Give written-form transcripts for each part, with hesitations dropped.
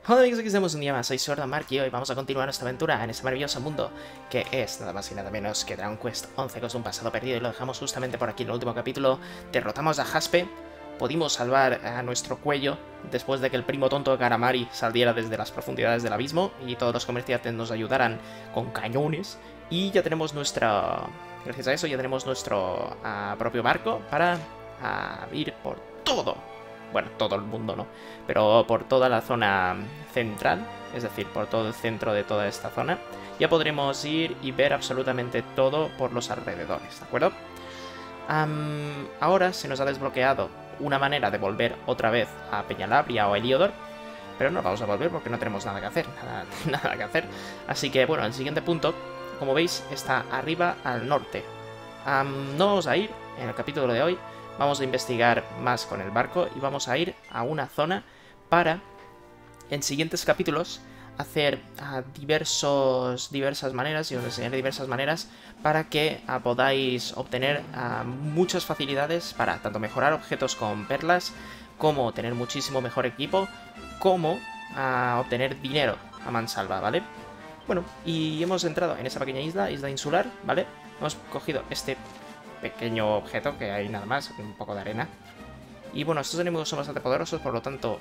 Hola amigos, aquí estamos un día más, soy Sword Mark y hoy vamos a continuar nuestra aventura en este maravilloso mundo que es nada más y nada menos que Dragon Quest 11 con un pasado perdido y lo dejamos justamente por aquí en el último capítulo. Derrotamos a Jaspe, pudimos salvar a nuestro cuello después de que el primo tonto de Karamari saliera desde las profundidades del abismo y todos los comerciantes nos ayudaran con cañones y ya tenemos gracias a eso ya tenemos nuestro propio barco para ir por todo. Bueno, todo el mundo no, pero por toda la zona central, es decir, por todo el centro de toda esta zona, ya podremos ir y ver absolutamente todo por los alrededores, ¿de acuerdo? Ahora se nos ha desbloqueado una manera de volver otra vez a Peñalabria o a Heliodor, pero no vamos a volver porque no tenemos nada que hacer, nada que hacer. Así que, bueno, el siguiente punto, como veis, está arriba al norte. No vamos a ir en el capítulo de hoy. Vamos a investigar más con el barco y vamos a ir a una zona para, en siguientes capítulos, hacer diversas maneras, y os enseñaré diversas maneras para que podáis obtener muchas facilidades para tanto mejorar objetos con perlas, como tener muchísimo mejor equipo, como obtener dinero a mansalva, ¿vale? Bueno, y hemos entrado en esa pequeña isla insular, ¿vale? Hemos cogido este pequeño objeto que hay nada más, un poco de arena. Y bueno, estos enemigos son bastante poderosos, por lo tanto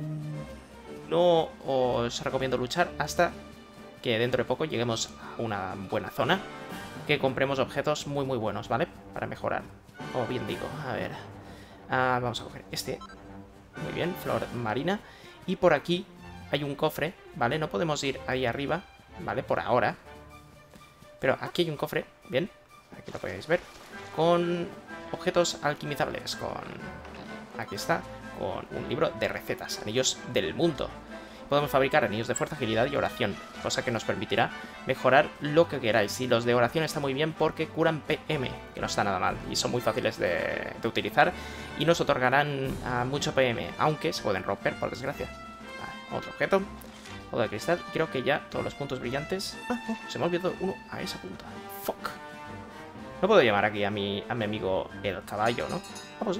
no os recomiendo luchar hasta que dentro de poco lleguemos a una buena zona, que compremos objetos muy buenos, ¿vale? Para mejorar, o bien digo, a ver, vamos a coger este, muy bien, flor marina, y por aquí hay un cofre, ¿vale? No podemos ir ahí arriba, ¿vale? Por ahora, pero aquí hay un cofre, bien, aquí lo podéis ver, con objetos alquimizables, aquí está, con un libro de recetas, anillos del mundo. Podemos fabricar anillos de fuerza, agilidad y oración, cosa que nos permitirá mejorar lo que queráis. Y los de oración están muy bien porque curan PM, que no está nada mal, y son muy fáciles de utilizar, y nos otorgarán mucho PM, aunque se pueden romper, por desgracia. Vale, otro objeto, otro de cristal, creo que ya todos los puntos brillantes... no, se me ha olvidado uno a esa punta. Fuck. No puedo llamar aquí a mi amigo el caballo, ¿no? Vamos.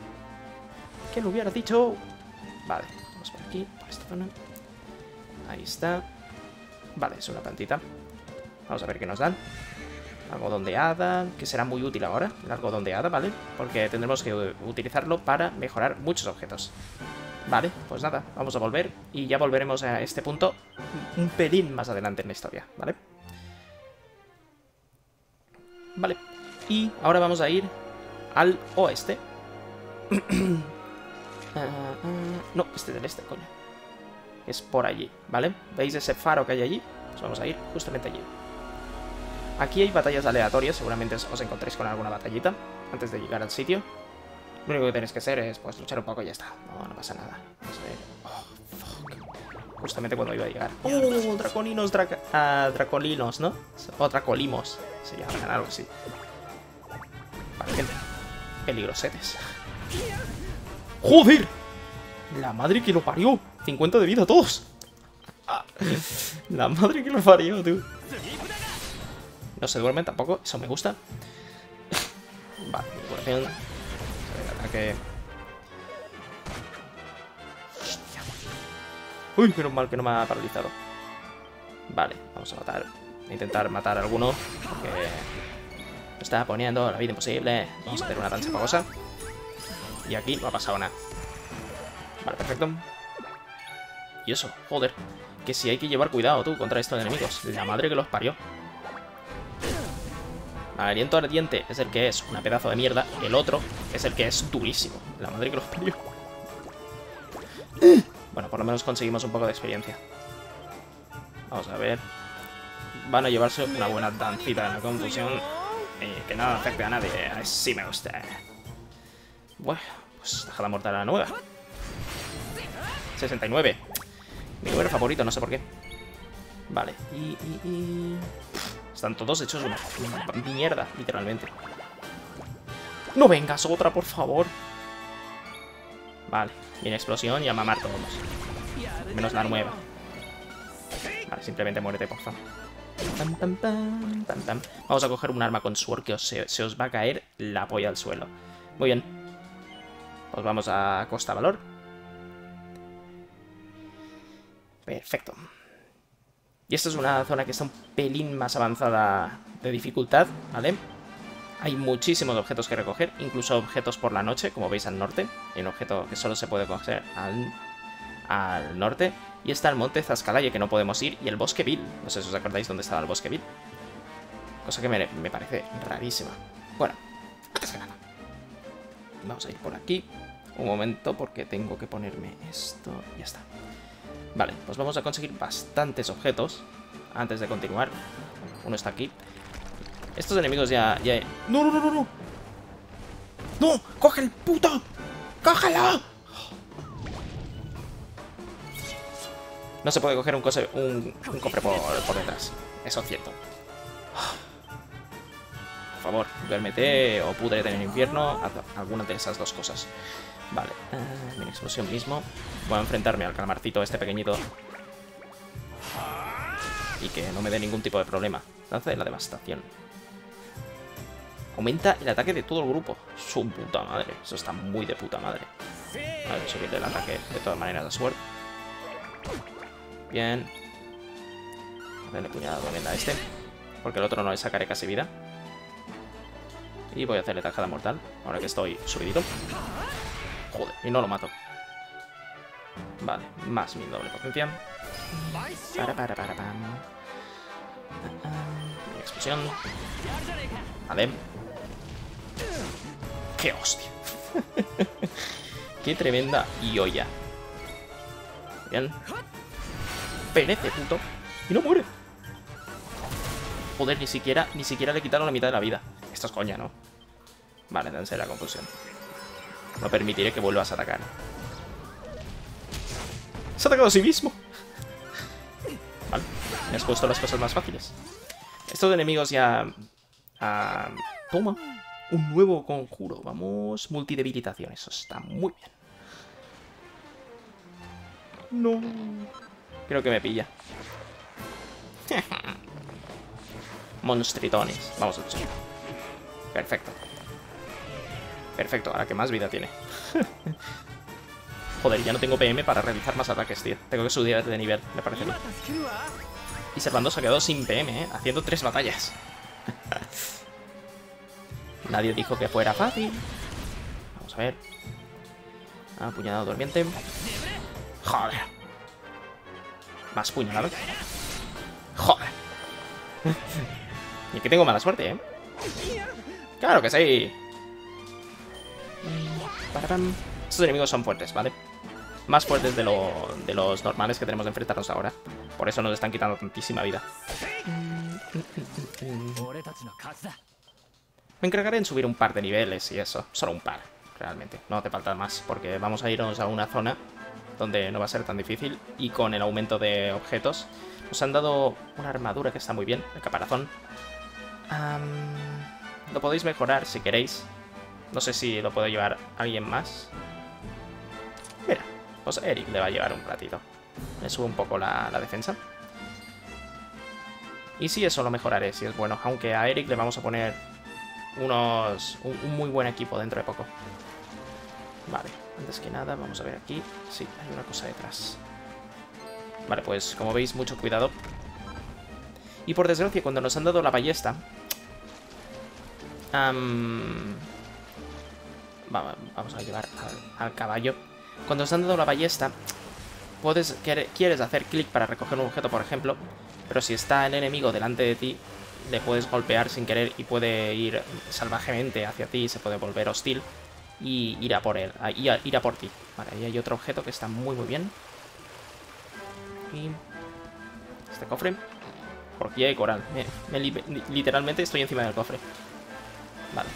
¿Qué lo hubiera dicho? Vale, vamos por aquí, por esta zona. Ahí está. Vale, es una plantita. Vamos a ver qué nos dan. Algodón de hada, que será muy útil ahora, el algodón de hada, ¿vale? Porque tendremos que utilizarlo para mejorar muchos objetos. Vale, pues nada, vamos a volver y ya volveremos a este punto un pelín más adelante en la historia, ¿vale? Vale, y ahora vamos a ir al oeste. No, este del este, coño. Es por allí, ¿vale? ¿Veis ese faro que hay allí? Pues vamos a ir justamente allí. Aquí hay batallas aleatorias, seguramente os encontréis con alguna batallita antes de llegar al sitio. Lo único que tenéis que hacer es pues luchar un poco y ya está. No pasa nada. Vamos a ver. Oh, fuck. Justamente cuando iba a llegar. ¡Oh! Draconinos, dracolinos, ¿no? O dracolimos. Se llaman algo así. Vale, gente. Peligrosetes. ¡Joder! La madre que lo parió. 50 de vida a todos. La madre que lo parió, tío. No se duermen tampoco. Eso me gusta. Vale, curación. Ataque. Uy, menos mal que no me ha paralizado. Vale, vamos a intentar matar a alguno, porque me está poniendo la vida imposible. Vamos a hacer una danza famosa. Y aquí no ha pasado nada. Vale, perfecto. Y eso, joder. Que si hay que llevar cuidado, tú, contra estos enemigos. La madre que los parió. El aliento ardiente es el que es una pedazo de mierda. El otro es el que es durísimo. La madre que los parió. Bueno, por lo menos conseguimos un poco de experiencia. Vamos a ver. Van a llevarse una buena dancita en la confusión. Y que no afecte a nadie. Así me gusta. Bueno, pues dejada mortal a la nueva. 69. Mi número favorito, no sé por qué. Vale, están todos hechos una mierda, literalmente. ¡No vengas otra, por favor! Vale, viene explosión y a mamar todos. Menos la nueva. Vale, simplemente muérete, por favor. Vamos a coger un arma con sword que se os va a caer la polla al suelo. Muy bien. Pues vamos a Costa Valor. Perfecto. Y esta es una zona que está un pelín más avanzada de dificultad, ¿vale? Hay muchísimos objetos que recoger, incluso objetos por la noche, como veis al norte. Hay un objeto que solo se puede coger al norte. Y está el monte Zascalaye, que no podemos ir, y el bosque Vil. No sé si os acordáis dónde estaba el bosque Vil. Cosa que me parece rarísima. Bueno, antes que nada, vamos a ir por aquí. Un momento, porque tengo que ponerme esto. Ya está. Vale, pues vamos a conseguir bastantes objetos antes de continuar. Uno está aquí. Estos enemigos ya... ¡No, no, no, no, no! ¡No! ¡Coge el puto! ¡Cógelo! No se puede coger un cofre por detrás. Eso es cierto. Por favor, duérmete o púdrete en el infierno. Haz alguna de esas dos cosas. Vale, mini explosión mismo. Voy a enfrentarme al calamarcito este pequeñito. Y que no me dé ningún tipo de problema. Lanza de la devastación. Aumenta el ataque de todo el grupo. Su puta madre. Eso está muy de puta madre. Vale, subirle el ataque de todas maneras a Sword. Bien. Hacerle puñada tremenda a este. Porque el otro no le sacaré casi vida. Y voy a hacerle tajada mortal. Ahora que estoy subidito. Joder, y no lo mato. Vale, más 1000 doble potencia. Pam. Explosión. Vale. ¡Qué hostia! ¡Qué tremenda Ioya! Bien. Perece, puto. Y no muere. Joder, ni siquiera le quitaron la mitad de la vida. Esto es coña, ¿no? Vale, danse la confusión. No permitiré que vuelvas a atacar. Se ha atacado a sí mismo. Vale, me has puesto las cosas más fáciles. Estos enemigos ya... toma, un nuevo conjuro. Vamos, multidebilitación. Eso está muy bien. No. Creo que me pilla. Monstritones. Vamos a luchar. Perfecto. Perfecto, ahora que más vida tiene. Joder, ya no tengo PM para realizar más ataques, tío. Tengo que subir de nivel, me parece bien. Y Servando se ha quedado sin PM, haciendo 3 batallas. Nadie dijo que fuera fácil. Vamos a ver. Puñalado durmiente. Joder. Más puñaladas. Joder. Y que tengo mala suerte, ¿eh? ¡Claro que sí! Estos enemigos son fuertes, ¿vale? Más fuertes de los normales que tenemos de enfrentarnos ahora. Por eso nos están quitando tantísima vida. Me encargaré en subir un par de niveles y eso. Solo un par, realmente. No hace falta más, porque vamos a irnos a una zona donde no va a ser tan difícil. Y con el aumento de objetos nos han dado una armadura que está muy bien, el caparazón. Lo podéis mejorar si queréis. No sé si lo puedo llevar alguien más. Mira, pues Eric le va a llevar un ratito. Me sube un poco la defensa. Y sí, eso lo mejoraré, si es bueno. Aunque a Eric le vamos a poner un muy buen equipo dentro de poco. Vale, antes que nada, vamos a ver aquí. Sí, hay una cosa detrás. Vale, pues como veis, mucho cuidado. Y por desgracia, cuando nos han dado la ballesta... vamos a llevar al caballo. Cuando nos han dado la ballesta, quieres hacer clic para recoger un objeto, por ejemplo, pero si está el enemigo delante de ti, le puedes golpear sin querer y puede ir salvajemente hacia ti, se puede volver hostil y ir a por él, ir a por ti. Vale, ahí hay otro objeto que está muy bien. Y este cofre, orquídea y coral. Literalmente estoy encima del cofre. Vale.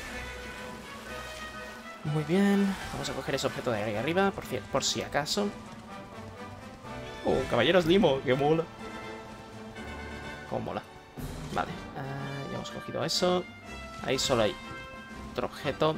Muy bien, vamos a coger ese objeto de ahí arriba, por si acaso. Caballeros Limo, que mola. Cómo mola. Vale, ya hemos cogido eso. Ahí solo hay otro objeto.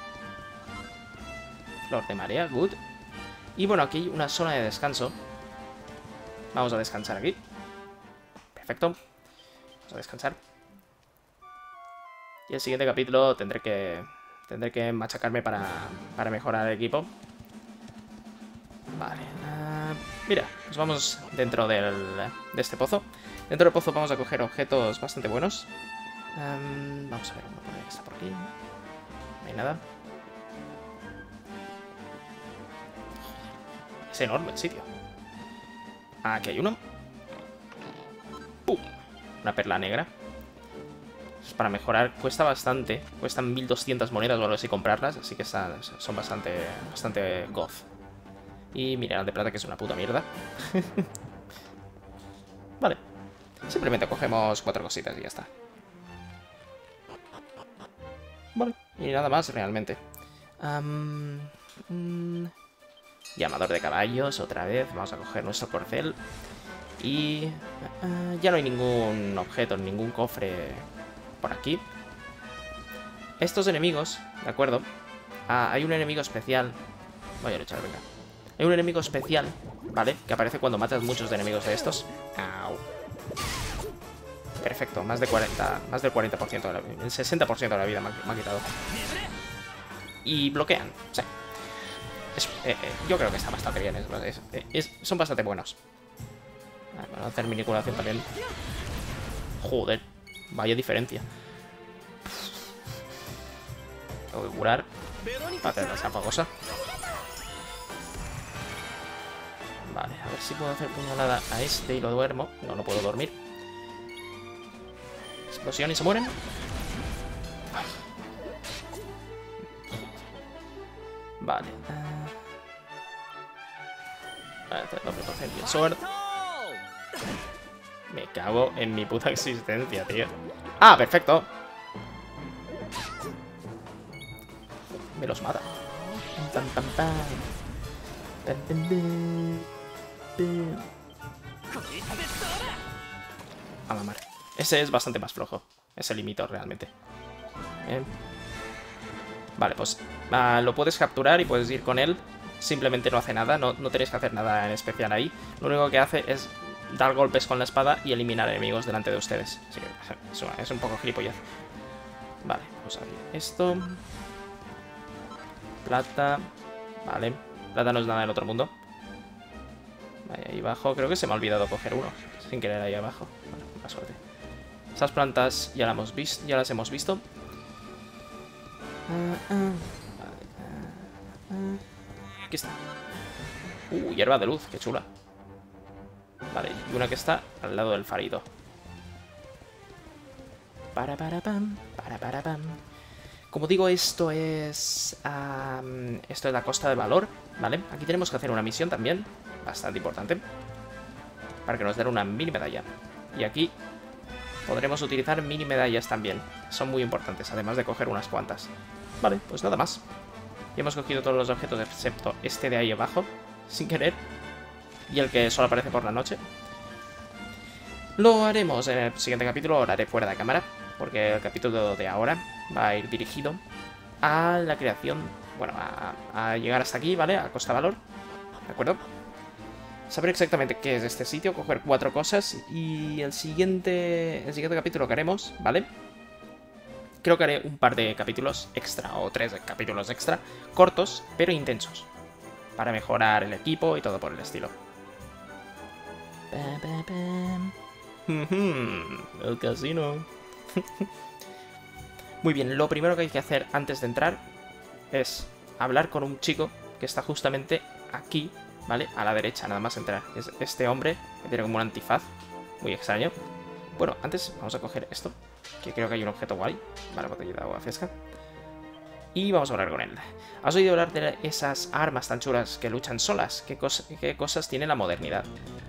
Flor de marea, good. Y bueno, aquí hay una zona de descanso. Vamos a descansar aquí. Perfecto. Vamos a descansar. Y el siguiente capítulo tendré que machacarme para mejorar el equipo. Vale. Mira, Nos vamos dentro de este pozo. Dentro del pozo vamos a coger objetos bastante buenos. Vamos a ver, vamos a poner que está por aquí. No hay nada. Es enorme el sitio. Aquí hay uno. ¡Pum! Una perla negra. Pues para mejorar cuesta bastante. Cuestan 1200 monedas o algo así comprarlas. Así que son bastante goth. Y mineral de plata, que es una puta mierda. Vale. Simplemente cogemos 4 cositas y ya está. Vale. Y nada más realmente. Llamador de caballos, otra vez. Vamos a coger nuestro corcel. Y ya no hay ningún objeto, ningún cofre por aquí. Estos enemigos, ¿de acuerdo? Hay un enemigo especial. Voy a luchar, venga. Hay un enemigo especial, ¿vale? Que aparece cuando matas muchos de enemigos de estos. Au. Perfecto, más del 40% de la vida. El 60% de la vida me ha quitado. Y bloquean, sí. Yo creo que está bastante bien. Son bastante buenos. Vamos a hacer manipulación también. Joder, vaya diferencia. Tengo que curar para hacer esa famosa. Vale, a ver si puedo hacer puñalada a este y lo duermo. No, no puedo dormir. Explosión y se mueren. Vale. Doble porcentaje de sword. Me cago en mi puta existencia, tío. ¡Ah, perfecto! Me los mata. Pam, pam, pam. Pam, pam, pam. Pam. A la mar. Ese es bastante más flojo. Ese limito realmente. Vale, pues lo puedes capturar y puedes ir con él. Simplemente no hace nada, no tenéis que hacer nada en especial ahí. Lo único que hace es dar golpes con la espada y eliminar enemigos delante de ustedes. Así que es un poco gilipollez. Vale, vamos a abrir esto. Plata. Vale, plata no es nada del otro mundo. Vale, ahí abajo, creo que se me ha olvidado coger uno sin querer ahí abajo. Bueno, mala suerte. Esas plantas ya las hemos visto. Aquí está. Hierba de luz, qué chula. Vale, y una que está al lado del farito. Pam. Como digo, esto es la Costa del Valor, ¿vale? Aquí tenemos que hacer una misión también, bastante importante, para que nos den una mini medalla. Y aquí podremos utilizar mini medallas también. Son muy importantes, además de coger unas cuantas. Vale, pues nada más. Y hemos cogido todos los objetos excepto este de ahí abajo, sin querer. Y el que solo aparece por la noche. Lo haremos en el siguiente capítulo, lo haré fuera de cámara, porque el capítulo de ahora va a ir dirigido a la creación, bueno, a llegar hasta aquí, ¿vale? A Costa Valor, ¿de acuerdo? Saber exactamente qué es este sitio, coger 4 cosas y el siguiente capítulo que haremos, ¿vale? Creo que haré un par de capítulos extra, o 3 capítulos extra, cortos, pero intensos, para mejorar el equipo y todo por el estilo. El casino. Muy bien, lo primero que hay que hacer antes de entrar es hablar con un chico que está justamente aquí, ¿vale? A la derecha, nada más entrar. Es este hombre que tiene como un antifaz, muy extraño. Bueno, antes vamos a coger esto, que creo que hay un objeto guay. Vale, botellita de agua fresca. Y vamos a hablar con él. ¿Has oído hablar de esas armas tan chulas que luchan solas? ¿Qué cosas tiene la modernidad?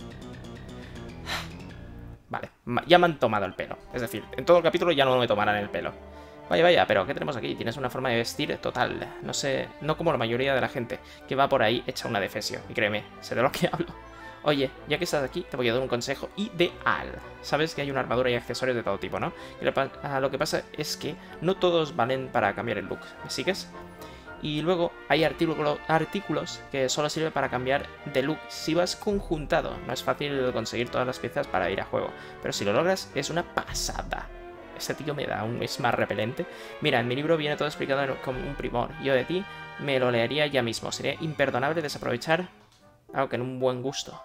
Vale, ya me han tomado el pelo. Es decir, en todo el capítulo ya no me tomarán el pelo. Vaya, pero ¿qué tenemos aquí? Tienes una forma de vestir total. No sé, no como la mayoría de la gente que va por ahí hecha una defesio. Y créeme, sé de lo que hablo. Oye, ya que estás aquí, te voy a dar un consejo ideal. Sabes que hay una armadura y accesorios de todo tipo, ¿no? Y lo que pasa es que no todos valen para cambiar el look. ¿Me sigues? Y luego hay artículos que solo sirven para cambiar de look si vas conjuntado. No es fácil conseguir todas las piezas para ir a juego, pero si lo logras es una pasada. Este tío es más repelente. Mira, en mi libro viene todo explicado como un primor. Yo de ti me lo leería ya mismo. Sería imperdonable desaprovechar algo que en un buen gusto.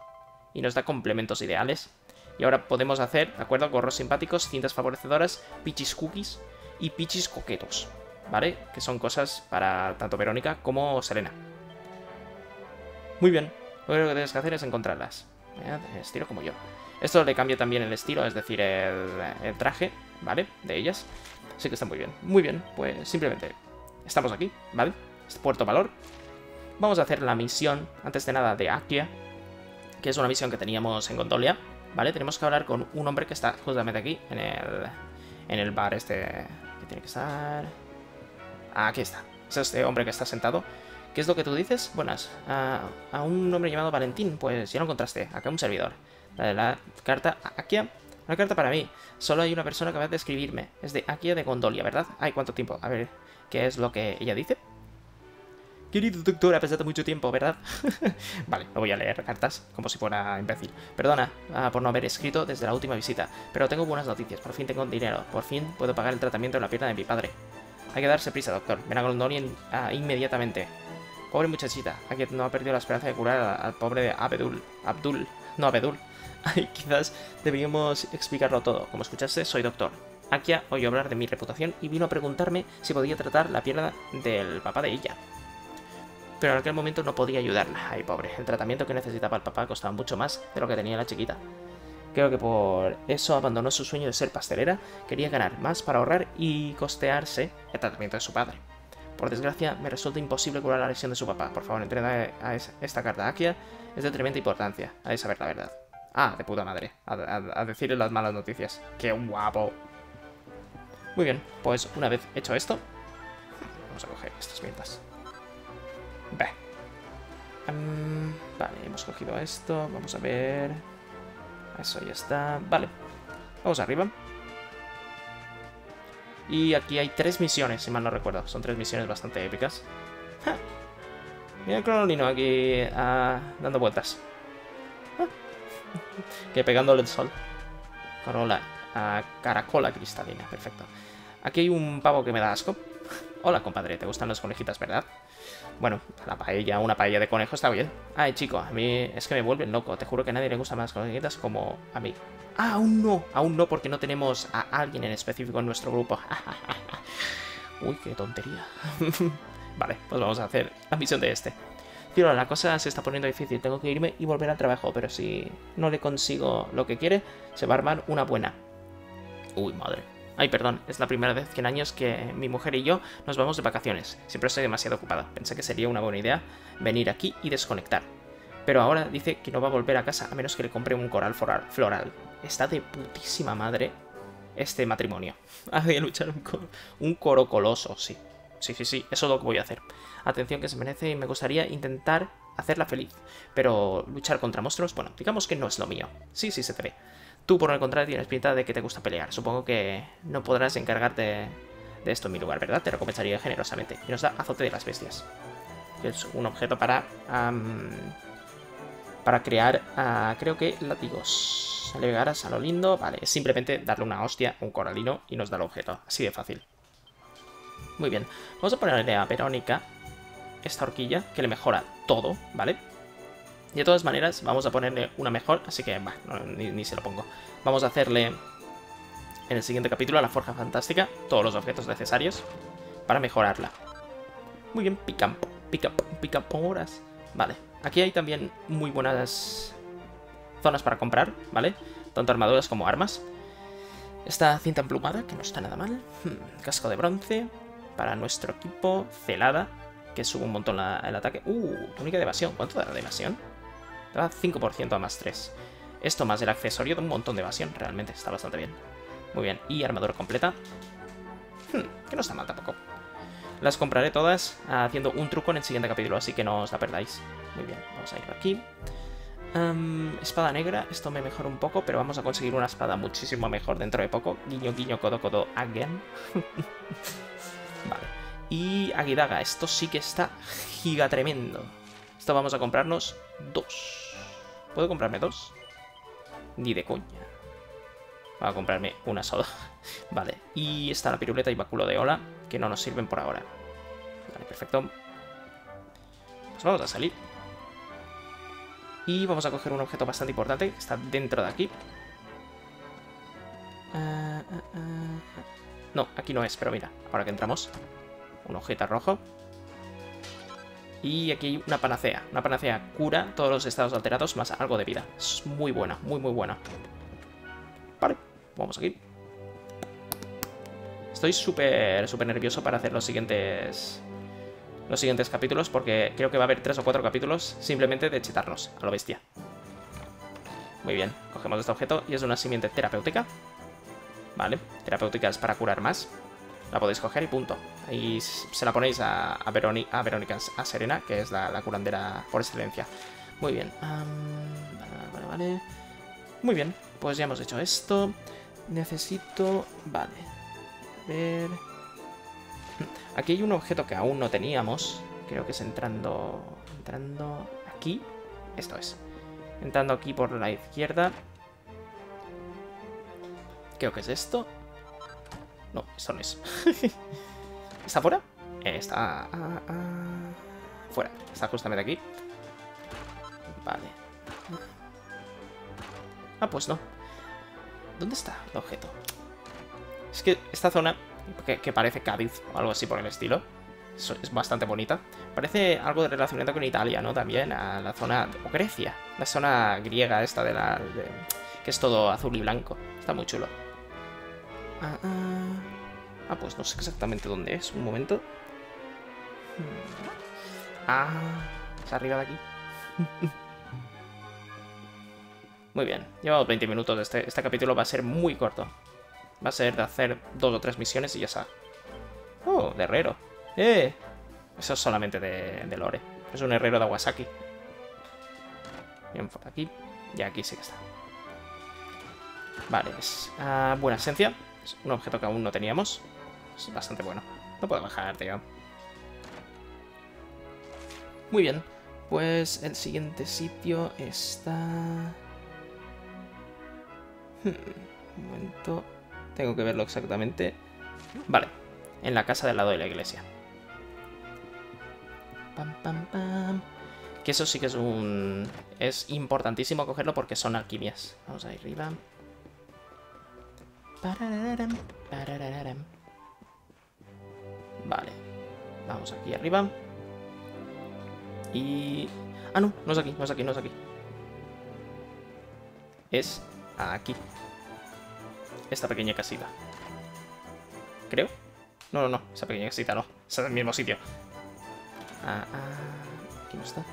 y nos da complementos ideales. Y ahora podemos hacer, ¿de acuerdo? Gorros simpáticos, cintas favorecedoras, pichis cookies y pichis coquetos, ¿vale? Que son cosas para tanto Verónica como Selena. Muy bien, lo único que tienes que hacer es encontrarlas. Estilo como yo. Esto le cambia también el estilo, es decir, el traje, ¿vale? De ellas. Así que está muy bien. Muy bien, pues simplemente estamos aquí, ¿vale? Este Puerto Valor. Vamos a hacer la misión, antes de nada, de Akia, que es una misión que teníamos en Gondolia, ¿vale? Tenemos que hablar con un hombre que está justamente aquí, en el bar este, que tiene que estar... Aquí está. Es este hombre que está sentado. ¿Qué es lo que tú dices? Buenas. A un hombre llamado Valentín, pues ya lo encontraste. Acá un servidor. Dale la carta a Akia. Una carta para mí. Solo hay una persona que va a escribirme. Es de Akia de Gondolia, ¿verdad? Ay, ¿cuánto tiempo? A ver, ¿qué es lo que ella dice? Querido doctor, ha pasado mucho tiempo, ¿verdad? Vale, no voy a leer cartas, como si fuera imbécil. Perdona por no haber escrito desde la última visita, pero tengo buenas noticias. Por fin tengo dinero. Por fin puedo pagar el tratamiento de la pierna de mi padre. Hay que darse prisa, doctor. Ven a Gondolia inmediatamente. Pobre muchachita. Aquí no ha perdido la esperanza de curar al pobre de Abdul. No, Abedul. Ay, quizás deberíamos explicarlo todo. Como escuchaste, soy doctor. Akia oyó hablar de mi reputación y vino a preguntarme si podía tratar la pierna del papá de ella. Pero en aquel momento no podía ayudarla. Ay, pobre. El tratamiento que necesitaba el papá costaba mucho más de lo que tenía la chiquita. Creo que por eso abandonó su sueño de ser pastelera. Quería ganar más para ahorrar y costearse el tratamiento de su padre. Por desgracia, me resulta imposible curar la lesión de su papá. Por favor, entrega a esta carta a Akia. Es de tremenda importancia. Ha de saber la verdad. Ah, de puta madre. A decirle las malas noticias. ¡Qué guapo! Muy bien, pues una vez hecho esto... Vamos a coger estas mierdas. Vale, hemos cogido esto. Vamos a ver... Eso ya está. Vale. Vamos arriba. Y aquí hay 3 misiones, si mal no recuerdo. Son 3 misiones bastante épicas. ¡Ja! Mira el cronolino aquí dando vueltas. Que pegándole el sol. Caracola cristalina, perfecto. Aquí hay un pavo que me da asco. Hola, compadre, ¿te gustan las conejitas, verdad? Bueno, la paella, una paella de conejo está bien. Ay, chico, a mí es que me vuelven loco. Te juro que a nadie le gustan más las conejitas como a mí. Ah, aún no, porque no tenemos a alguien en específico en nuestro grupo. Uy, qué tontería. Vale, pues vamos a hacer la misión de este. Tío, la cosa se está poniendo difícil. Tengo que irme y volver al trabajo, pero si no le consigo lo que quiere, se va a armar una buena. Uy, madre. Ay, perdón, es la primera vez que en años que mi mujer y yo nos vamos de vacaciones. Siempre estoy demasiado ocupada. Pensé que sería una buena idea venir aquí y desconectar. Pero ahora dice que no va a volver a casa a menos que le compre un coral floral. Está de putísima madre este matrimonio. Voy a luchar un coro coloso, sí. Sí, eso es lo que voy a hacer. Atención que se merece y me gustaría intentar hacerla feliz. Pero luchar contra monstruos, bueno, digamos que no es lo mío. Sí, se te ve. Tú, por el contrario, tienes pinta de que te gusta pelear. Supongo que no podrás encargarte de esto en mi lugar, ¿verdad? Te recompensaría generosamente. Y nos da azote de las bestias. Que es un objeto para crear, creo que, látigos. Le pegarás a lo lindo. Vale, es simplemente darle una hostia a un coralino y nos da el objeto. Así de fácil. Muy bien. Vamos a ponerle a Verónica esta horquilla que le mejora todo, ¿vale? Y de todas maneras, vamos a ponerle una mejor, así que, bah, ni se lo pongo. Vamos a hacerle, en el siguiente capítulo, a la Forja Fantástica, todos los objetos necesarios para mejorarla. Muy bien, picaporas. Vale, aquí hay también muy buenas zonas para comprar, ¿vale? Tanto armaduras como armas. Esta cinta emplumada, que no está nada mal. Casco de bronce para nuestro equipo. Celada, que sube un montón el ataque. Túnica de evasión. ¿Cuánto da de evasión? Da 5% a más 3. Esto más el accesorio da un montón de evasión. Realmente está bastante bien. Muy bien. Y armadura completa. Que no está mal tampoco. Las compraré todas haciendo un truco en el siguiente capítulo, así que no os la perdáis. Muy bien. Vamos a ir aquí. Espada negra. Esto me mejora un poco, pero vamos a conseguir una espada muchísimo mejor dentro de poco. Guiño, guiño, codo, codo, again. Vale. Y Aguidaga. Esto sí que está giga tremendo. Esto vamos a comprarnos 2. ¿Puedo comprarme 2? Ni de coña. Voy a comprarme una sola. Vale. Y está la piruleta y báculo de ola, que no nos sirven por ahora. Vale, perfecto. Pues vamos a salir. Y vamos a coger un objeto bastante importante, que está dentro de aquí. No, aquí no es, pero mira, ahora que entramos. Un objeto rojo. Y aquí hay una panacea. Una panacea cura todos los estados alterados más algo de vida. Es muy buena, muy buena. Vale, vamos aquí. Estoy súper nervioso para hacer los siguientes capítulos, porque creo que va a haber 3 o 4 capítulos simplemente de chetarnos a lo bestia. Muy bien, cogemos este objeto y es una simiente terapéutica. Vale, terapéutica es para curar más. La podéis coger y punto. Y se la ponéis a Verónica, a Serena, que es la curandera por excelencia. Muy bien. Vale. Muy bien, pues ya hemos hecho esto. Necesito... Vale. A ver... Aquí hay un objeto que aún no teníamos. Creo que es entrando aquí. Esto es. Entrando aquí por la izquierda. Creo que es esto. No, esto no es. ¿Está fuera? Está... fuera. Está justamente aquí. Vale. Ah, pues no. ¿Dónde está el objeto? Es que esta zona, que parece Cádiz o algo así por el estilo, es bastante bonita. Parece algo relacionado con Italia, ¿no? También a la zona... o Grecia. La zona griega esta que es todo azul y blanco. Está muy chulo. Pues no sé exactamente dónde es. Un momento. Es arriba de aquí. Muy bien. Llevamos 20 minutos. Este capítulo va a ser muy corto. Va a ser de hacer 2 o 3 misiones y ya está. Oh, de herrero. Eso es solamente de lore. Es un herrero de Awasaki. Bien, por aquí. Y aquí sí que está. Vale, es buena esencia. Es un objeto que aún no teníamos. Es bastante bueno. No puedo bajar, tío. Muy bien. Pues el siguiente sitio está... Un momento. Tengo que verlo exactamente. Vale. En la casa del lado de la iglesia. Pam. Que eso sí que es importantísimo cogerlo porque son alquimias. Vamos ahí arriba. Vale. Vamos aquí arriba. Y... no es aquí. Es aquí. Esta pequeña casita. Creo. No. Esa pequeña casita no. Es el mismo sitio. Aquí no está.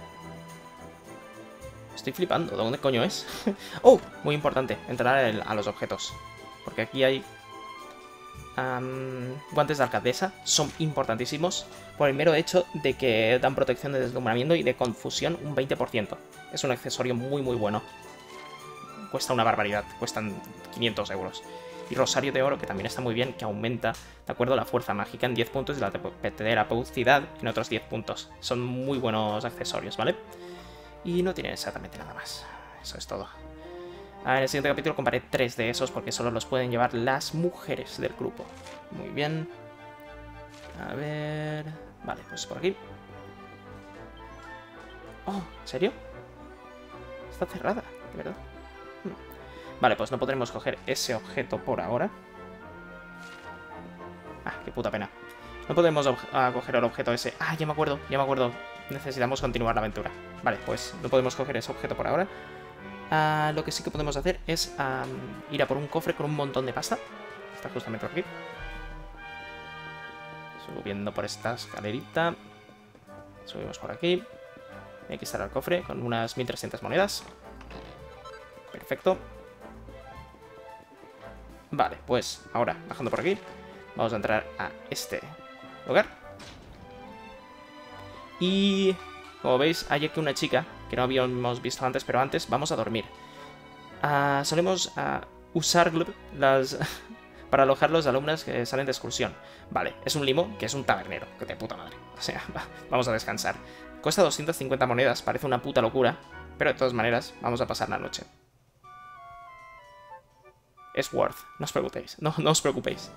Estoy flipando. ¿Dónde coño es? Oh, muy importante. Entrar a los objetos. Porque aquí hay... guantes de alcaldesa. Son importantísimos. Por el mero hecho de que dan protección de deslumbramiento y de confusión un 20%. Es un accesorio muy bueno. Cuesta una barbaridad. Cuestan 500 euros. Y Rosario de Oro, que también está muy bien, que aumenta, ¿de acuerdo?, la fuerza mágica en 10 puntos y la terapeucidad en otros 10 puntos. Son muy buenos accesorios, ¿vale? Y no tienen exactamente nada más. Eso es todo. En el siguiente capítulo comparé 3 de esos porque solo los pueden llevar las mujeres del grupo. Muy bien. A ver... Vale, pues por aquí. Oh, ¿en serio? Está cerrada, de verdad. Vale, pues no podremos coger ese objeto por ahora. Qué puta pena. No podemos coger el objeto ese. Ya me acuerdo. Necesitamos continuar la aventura. Vale, pues no podemos coger ese objeto por ahora. Lo que sí que podemos hacer es ir a por un cofre con un montón de pasta. Está justamente aquí. Subiendo por esta escalerita. Subimos por aquí. Y aquí estará el cofre con unas 1300 monedas. Perfecto. Vale, pues ahora, bajando por aquí, vamos a entrar a este lugar. Y, como veis, hay aquí una chica que no habíamos visto antes, pero antes vamos a dormir. Solemos usar para alojar los alumnos que salen de excursión. Vale, es un limo que es un tabernero, que de puta madre. O sea, vamos a descansar. Cuesta 250 monedas, parece una puta locura, pero de todas maneras, vamos a pasar la noche. Es worth, no os preocupéis. No os preocupéis.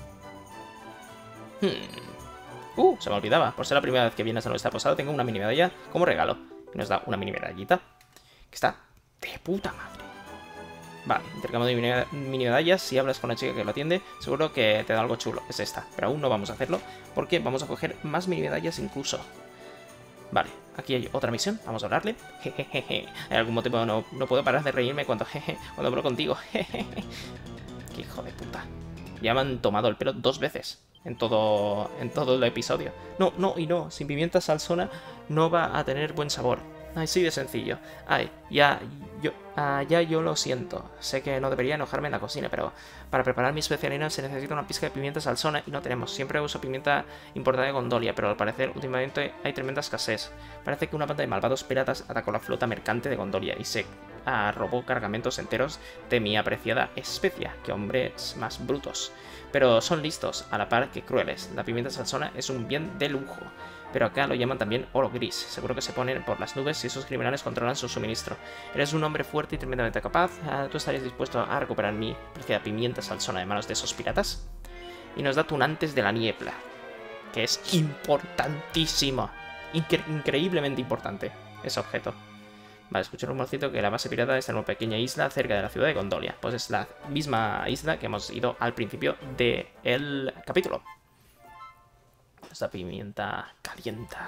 Se me olvidaba. Por ser la primera vez que vienes a nuestra posada, tengo una mini medalla como regalo. Y nos da una mini medallita. Que está de puta madre. Vale, intercambio de mini medallas. Si hablas con la chica que lo atiende, seguro que te da algo chulo. Es esta, pero aún no vamos a hacerlo porque vamos a coger más mini medallas incluso. Vale, aquí hay otra misión. Vamos a hablarle. Jejeje. En algún motivo no puedo parar de reírme cuando hablo contigo. Jejeje. Qué hijo de puta. Ya me han tomado el pelo 2 veces en todo el episodio. No. Sin pimienta salsona no va a tener buen sabor. Ay, sí de sencillo. Ay, ya yo lo siento. Sé que no debería enojarme en la cocina, pero para preparar mi especialidad se necesita una pizca de pimienta salsona y no tenemos. Siempre uso pimienta importada de Gondolia, pero al parecer últimamente hay tremenda escasez. Parece que una banda de malvados piratas atacó la flota mercante de Gondolia y se robó cargamentos enteros de mi apreciada especia. Que hombres más brutos. Pero son listos, a la par que crueles. La pimienta salsona es un bien de lujo. Pero acá lo llaman también oro gris. Seguro que se ponen por las nubes si esos criminales controlan su suministro. Eres un hombre fuerte y tremendamente capaz. ¿Tú estarías dispuesto a recuperar mi preciada pimienta salsona de manos de esos piratas? Y nos da Tunantes de la Niebla, que es importantísimo. Increíblemente importante ese objeto. Vale, escucho un rumorcito que la base pirata está en una pequeña isla cerca de la ciudad de Gondolia. Pues es la misma isla que hemos ido al principio del capítulo. Esta pimienta calienta.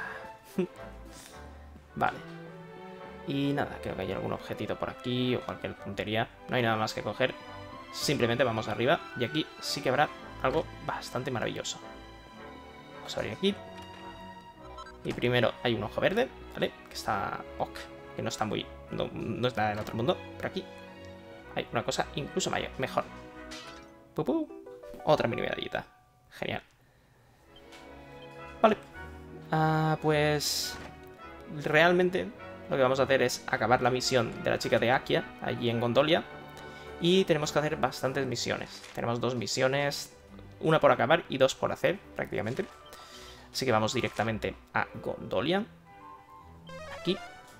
Vale. Y nada, creo que hay algún objetito por aquí o cualquier tontería. No hay nada más que coger. Simplemente vamos arriba y aquí sí que habrá algo bastante maravilloso. Vamos a abrir aquí. Y primero hay un ojo verde, ¿vale? Que está... ok, que no está muy... No es nada del otro mundo. Por aquí hay una cosa incluso mejor. ¡Pupú! Otra mini medallita. Genial. Vale. Pues... realmente lo que vamos a hacer es acabar la misión de la chica de Akia, allí en Gondolia. Y tenemos que hacer bastantes misiones. Tenemos 2 misiones, una por acabar y 2 por hacer, prácticamente. Así que vamos directamente a Gondolia. Aquí.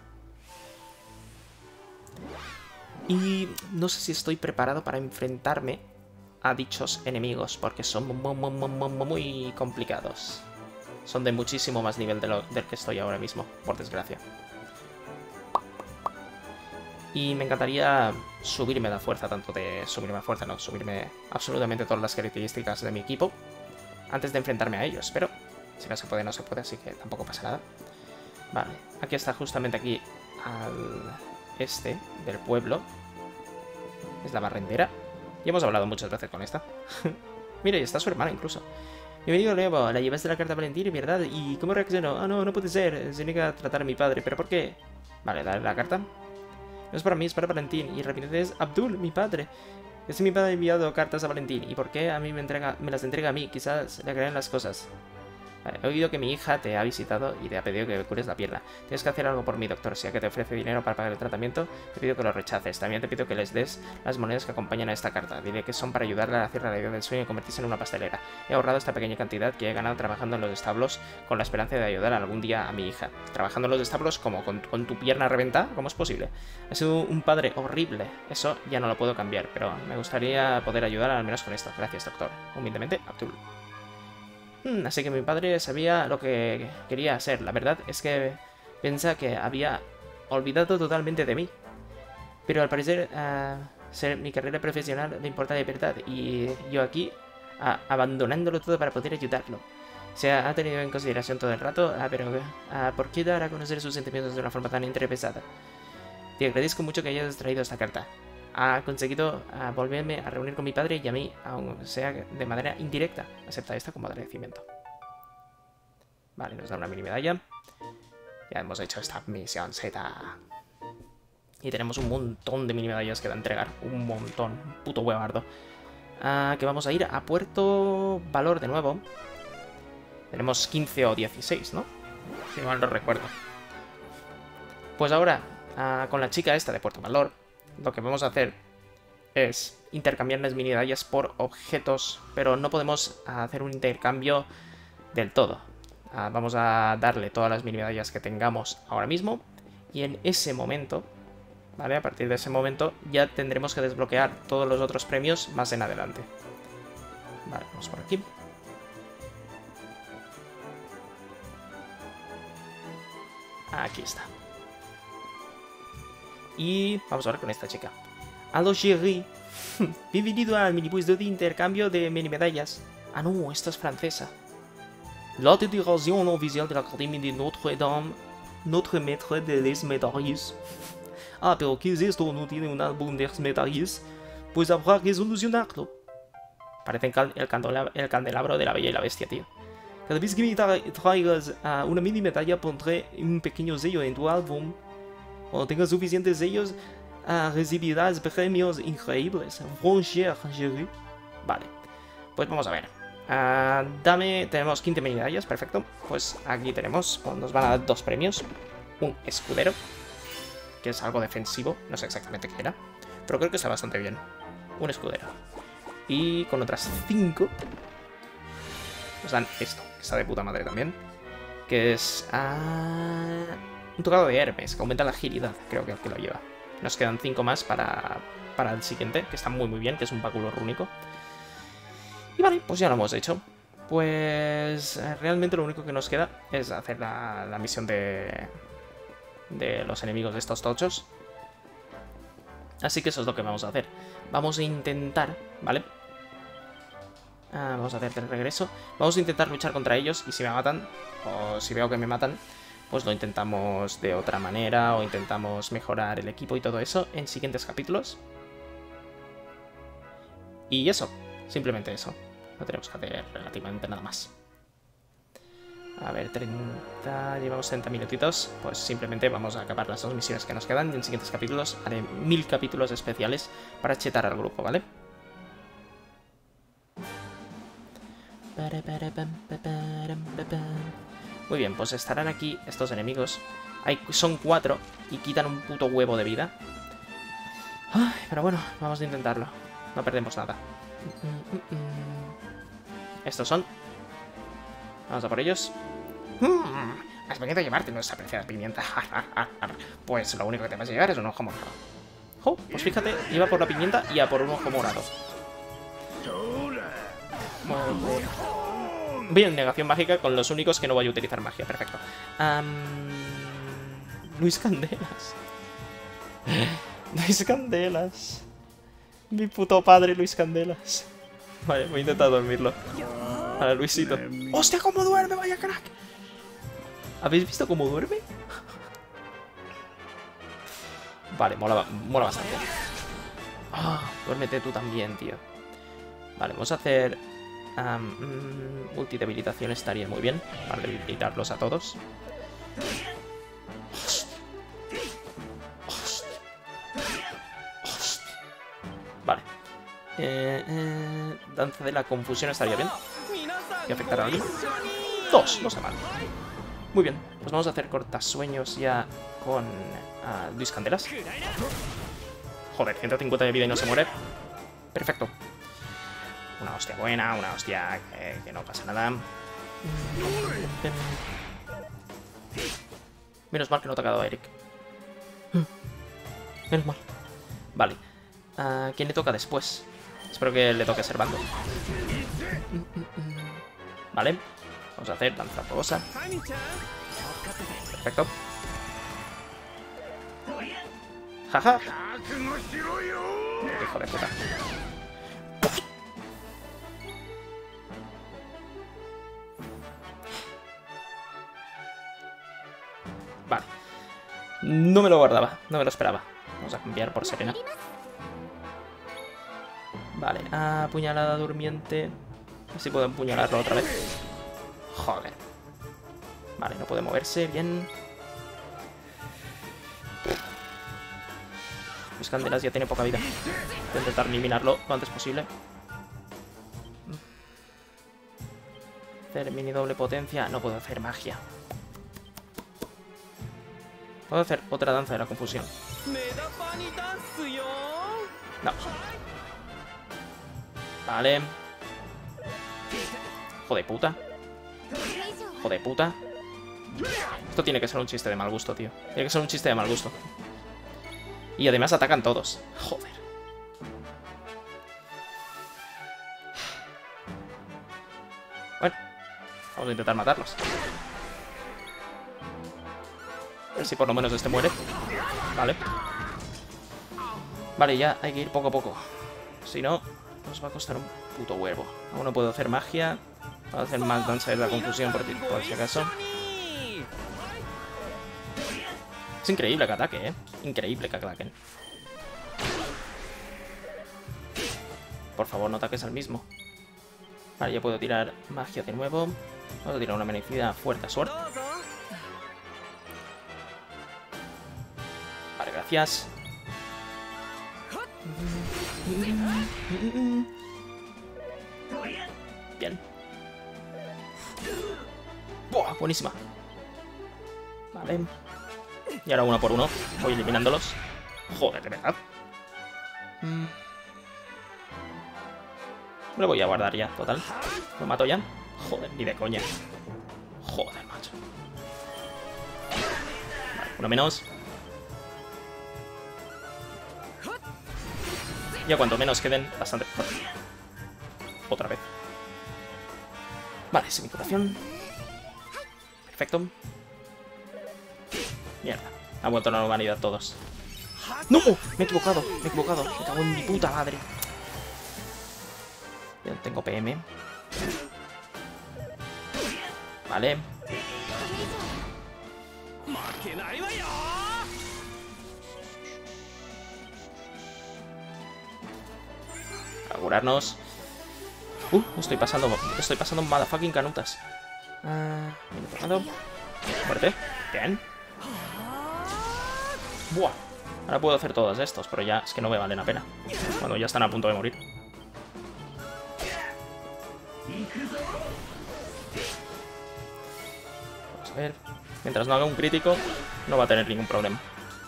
Y no sé si estoy preparado para enfrentarme a dichos enemigos, porque son muy complicados. Son de muchísimo más nivel del que estoy ahora mismo, por desgracia. Y me encantaría subirme la fuerza, tanto de subirme a fuerza, no, subirme absolutamente todas las características de mi equipo antes de enfrentarme a ellos, pero si no se puede, no se puede, así que tampoco pasa nada. Vale, aquí está justamente aquí al este del pueblo. Es la barrendera. Y hemos hablado muchas veces con esta. Mira, y está su hermana incluso. Bienvenido, Levo. La llevaste la carta a Valentín, ¿verdad? ¿Y cómo reaccionó? Ah, no puede ser. Se niega a tratar a mi padre. ¿Pero por qué? Vale, dale la carta. No es para mí, es para Valentín. Y repite, es Abdul, mi padre. Es mi padre ha enviado cartas a Valentín. ¿Y por qué a mí me las entrega a mí? Quizás le crean las cosas. Vale, he oído que mi hija te ha visitado y te ha pedido que cures la pierna. Tienes que hacer algo por mí, doctor. Si a que te ofrece dinero para pagar el tratamiento, te pido que lo rechaces. También te pido que les des las monedas que acompañan a esta carta. Dile que son para ayudarle a hacer la realidad del sueño y convertirse en una pastelera. He ahorrado esta pequeña cantidad que he ganado trabajando en los establos con la esperanza de ayudar algún día a mi hija. Trabajando en los establos como con tu pierna reventada, ¿cómo es posible? Ha sido un padre horrible. Eso ya no lo puedo cambiar, pero me gustaría poder ayudar al menos con esto. Gracias, doctor. Humildemente, Abdul. Así que mi padre sabía lo que quería hacer. La verdad es que piensa que había olvidado totalmente de mí. Pero al parecer, ser mi carrera profesional le importa de verdad. Y yo aquí, abandonándolo todo para poder ayudarlo. Se ha tenido en consideración todo el rato, pero ¿por qué dar a conocer sus sentimientos de una forma tan interesada? Te agradezco mucho que hayas traído esta carta. Ha conseguido volverme a reunir con mi padre y a mí, aunque sea de manera indirecta. Acepta esta como agradecimiento. Vale, nos da una mini medalla. Ya hemos hecho esta misión Z. Y tenemos un montón de mini medallas que da a entregar. Un montón. Un puto huevardo. Que vamos a ir a Puerto Valor de nuevo. Tenemos 15 o 16, ¿no? Si mal no recuerdo. Pues ahora, con la chica esta de Puerto Valor, lo que vamos a hacer es intercambiar las mini medallas por objetos, pero no podemos hacer un intercambio del todo. Vamos a darle todas las mini medallas que tengamos ahora mismo y en ese momento, ¿vale? A partir de ese momento ya tendremos que desbloquear todos los otros premios más en adelante. Vale, vamos por aquí. Aquí está. Y vamos a ver con esta chica. Allo chérie. Bienvenido al mini puesto de intercambio de mini medallas. Ah no, esta es francesa. La déclaration oficial de la Academia de Notre-Dame. Notre maître de les médailles. Ah, pero ¿qué es esto? ¿No tiene un álbum de medallas? Pues habrá que solucionarlo. Parece el candelabro de la Bella y la Bestia, tío. Cada vez que me traigas una mini medalla pondré un pequeño sello en tu álbum. Cuando tengas suficientes sellos, recibirás premios increíbles. Bonjour, chérie. Vale, pues vamos a ver. Tenemos 15 medallas, perfecto. Pues aquí tenemos, nos van a dar 2 premios. Un escudero, que es algo defensivo, no sé exactamente qué era, pero creo que está bastante bien. Un escudero. Y con otras 5 nos dan esto, que está de puta madre también. Que es un tocado de Hermes, que aumenta la agilidad, creo que es el que lo lleva. Nos quedan 5 más para el siguiente, que está muy bien, que es un báculo rúnico. Y vale, pues ya lo hemos hecho. Pues realmente lo único que nos queda es hacer la misión de los enemigos de estos tochos. Así que eso es lo que vamos a hacer. Vamos a intentar, ¿vale? Vamos a hacer el regreso. Vamos a intentar luchar contra ellos y si me matan, o si veo que me matan, pues lo intentamos de otra manera o intentamos mejorar el equipo y todo eso en siguientes capítulos. Y eso, simplemente eso. No tenemos que hacer relativamente nada más. A ver, 30... Llevamos 30 minutitos. Pues simplemente vamos a acabar las 2 misiones que nos quedan. Y en siguientes capítulos haré 1000 capítulos especiales para chetar al grupo, ¿vale? Muy bien, pues estarán aquí estos enemigos. Son 4 y quitan un puto huevo de vida. Ay, pero bueno, vamos a intentarlo. No perdemos nada. Estos son. Vamos a por ellos. Has venido a llevarte nuestra apreciada pimienta. Pues lo único que te vas a llevar es un ojo morado. Oh, pues fíjate, iba por la pimienta y a por un ojo morado. Bien, negación mágica con los únicos que no voy a utilizar magia. Perfecto. Luis Candelas. Luis Candelas. Mi puto padre, Luis Candelas. Vale, voy a intentar dormirlo. Para Luisito. ¡Hostia, cómo duerme! ¡Vaya crack! ¿Habéis visto cómo duerme? Vale, mola bastante. Duérmete tú también, tío. Vale, vamos a hacer... multidebilitación estaría muy bien. Para debilitarlos a todos. Vale. Danza de la confusión estaría bien. Y afectar a alguien. 2, no está mal. Muy bien, pues vamos a hacer cortasueños ya con Luis Candelas. Joder, 150 de vida y no se muere. Perfecto. Una hostia buena, una hostia que no pasa nada. Menos mal que no ha atacado a Eric. Menos mal. Vale. ¿Quién le toca después? Espero que le toque a Servando. Vale. Vamos a hacer danza fogosa. Perfecto. Jaja. Hijo de puta. Vale. No me lo guardaba, no me lo esperaba. Vamos a cambiar por Serena. Vale, puñalada durmiente. Así puedo empuñalarlo otra vez. Joder. Vale, no puede moverse, bien. Mis candelas ya tiene poca vida. Voy a intentar eliminarlo lo antes posible. Hacer mini doble potencia. No puedo hacer magia. Puedo hacer otra danza de la confusión. No. Vale. Joder puta. Joder puta. Esto tiene que ser un chiste de mal gusto, tío. Tiene que ser un chiste de mal gusto. Y además atacan todos. Joder. Bueno. Vamos a intentar matarlos. A ver si por lo menos este muere. Vale. Vale, ya hay que ir poco a poco. Si no, nos va a costar un puto huevo. Aún no puedo hacer magia. Puedo hacer más danza de la confusión por si acaso. Es increíble que ataque, ¿eh? Increíble que ataquen. Por favor, no ataques al mismo. Vale, ya puedo tirar magia de nuevo. Vamos a tirar una merecida fuerte suerte. Vale, gracias. Bien. ¡Buah! Buenísima. Vale. Y ahora uno por uno. Voy eliminándolos. Joder, de verdad. Me lo voy a guardar ya, total. Lo mato ya. Joder, ni de coña. Joder, macho. Vale, uno menos. Ya cuanto menos queden, bastante mejor. Otra vez. Vale, semicuración. Perfecto. Mierda. Ha vuelto a la normalidad todos. ¡No! Me he equivocado, me he equivocado. Me cago en mi puta madre. Ya tengo PM. Vale. Para curarnos. Estoy pasando motherfucking canutas. Bien tocado. Fuerte. Bien. Buah. Ahora puedo hacer todos estos, pero ya es que no me valen la pena. Cuando ya están a punto de morir. Vamos a ver. Mientras no haga un crítico, no va a tener ningún problema.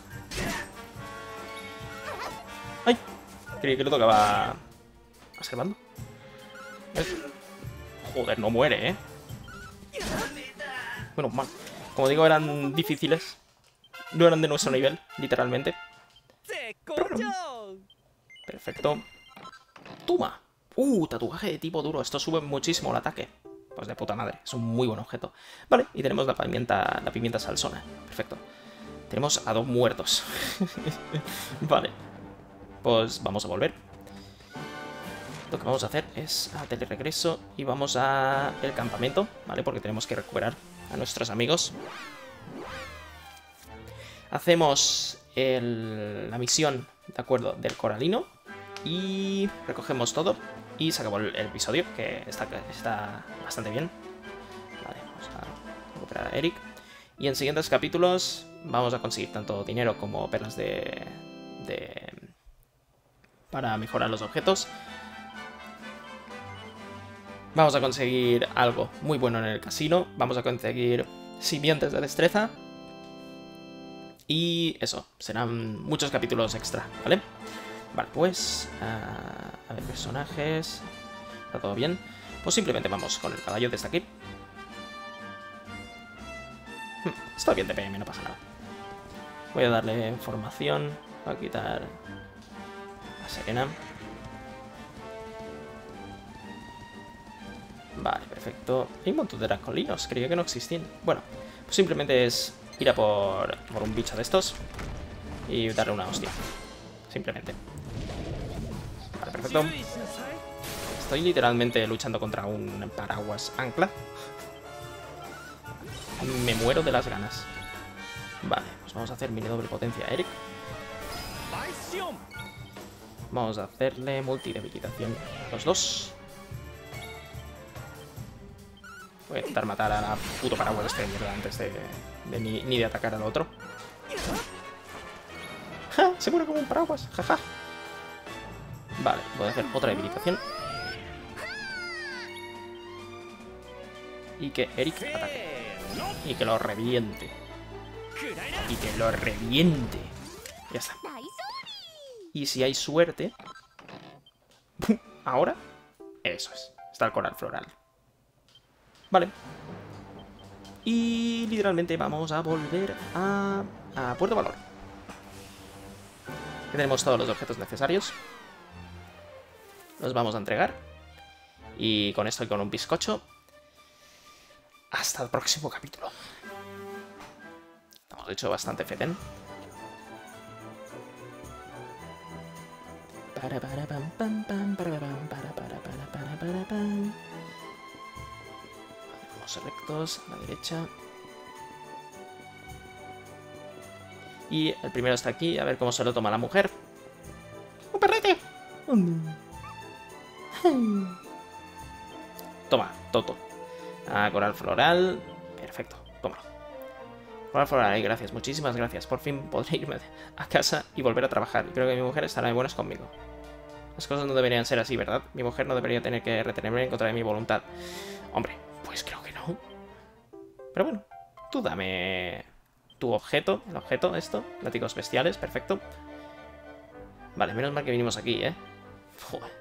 ¡Ay! Creí que lo tocaba observando. Joder, no muere, ¿eh? Bueno, mal. Como digo, eran difíciles. No eran de nuestro nivel, literalmente. Perfecto. ¡Toma! Tatuaje de tipo duro. Esto sube muchísimo el ataque. Pues de puta madre. Es un muy buen objeto. Vale, y tenemos la pimienta salsona. Perfecto. Tenemos a 2 muertos. Vale. Pues vamos a volver. Lo que vamos a hacer es a teleregreso y vamos a el campamento, ¿vale? Porque tenemos que recuperar a nuestros amigos. Hacemos la misión, de acuerdo, del coralino y recogemos todo y se acabó el episodio, que está bastante bien. Vale, vamos a recuperar a Eric. Y en siguientes capítulos vamos a conseguir tanto dinero como perlas para mejorar los objetos. Vamos a conseguir algo muy bueno en el casino. Vamos a conseguir simientes de destreza. Y eso, serán muchos capítulos extra, ¿vale? Vale, pues... a ver, personajes... ¿Está todo bien? Pues simplemente vamos con el caballo desde aquí. Está bien de PM, no pasa nada. Voy a darle formación. Voy a quitar a Serena. Vale, perfecto. Hay un montón de dracolinos, creía que no existían. Bueno, pues simplemente es ir a por un bicho de estos y darle una hostia. Simplemente. Vale, perfecto. Estoy literalmente luchando contra un paraguas ancla. Me muero de las ganas. Vale, pues vamos a hacer mini doble potencia a Eric. Vamos a hacerle multidebilitación a los dos. Voy a intentar matar a la puto paraguas este de mierda antes ni de atacar al otro. ¡Ja! Se muere como un paraguas. ¡Jaja! Vale, voy a hacer otra debilitación. Y que Eric ataque. Y que lo reviente. Y que lo reviente. Ya está. Y si hay suerte... Ahora... Eso es. Está el coral floral. Vale. Y literalmente vamos a volver a Puerto Valor. Ya tenemos todos los objetos necesarios. Los vamos a entregar. Y con esto y con un bizcocho. Hasta el próximo capítulo. Hemos hecho bastante feten. Vamos rectos, a la derecha. Y el primero está aquí, a ver cómo se lo toma la mujer. ¡Un perrete! Toma, Toto. Coral floral. Perfecto, tómalo. Coral floral, ay, gracias, muchísimas gracias. Por fin podré irme a casa y volver a trabajar. Creo que mi mujer estará de buenas conmigo. Las cosas no deberían ser así, ¿verdad? Mi mujer no debería tener que retenerme en contra de mi voluntad. Hombre, pues creo que no. Pero bueno, tú dame tu objeto. El objeto, esto. Látigos bestiales, perfecto. Vale, menos mal que vinimos aquí, ¿eh? Joder.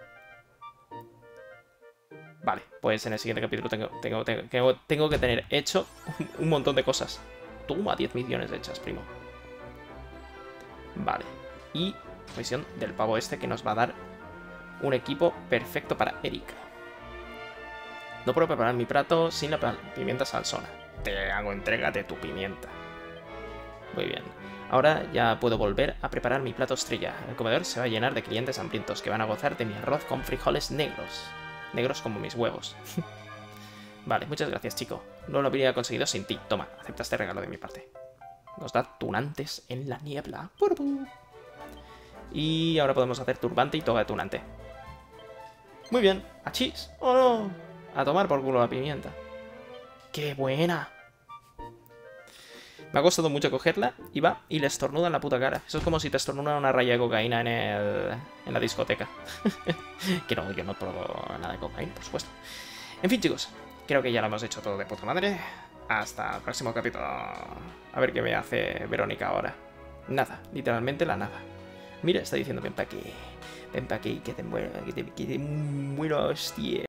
Vale, pues en el siguiente capítulo tengo que tener hecho un montón de cosas. Toma, 10 millones hechas, primo. Vale. Y misión del pavo este que nos va a dar un equipo perfecto para Erika. No puedo preparar mi plato sin la pimienta salsona. Te hago entrega de tu pimienta. Muy bien. Ahora ya puedo volver a preparar mi plato estrella. El comedor se va a llenar de clientes hambrientos que van a gozar de mi arroz con frijoles negros. Negros como mis huevos. Vale, muchas gracias, chico. No lo habría conseguido sin ti. Toma, acepta este regalo de mi parte. Nos da tunantes en la niebla. Y ahora podemos hacer turbante y toga de tunante. Muy bien. ¡Achís! ¡Oh, no! A tomar por culo la pimienta. ¡Qué buena! Me ha costado mucho cogerla y va y le estornuda en la puta cara. Eso es como si te estornuda una raya de cocaína en la discoteca. Que no, yo no pruebo nada de cocaína, por supuesto. En fin, chicos, creo que ya lo hemos hecho todo de puta madre. Hasta el próximo capítulo. A ver qué me hace Verónica ahora. Nada, literalmente la nada. Mira, está diciendo ven pa' aquí. Ven pa' aquí, que te muero, hostia.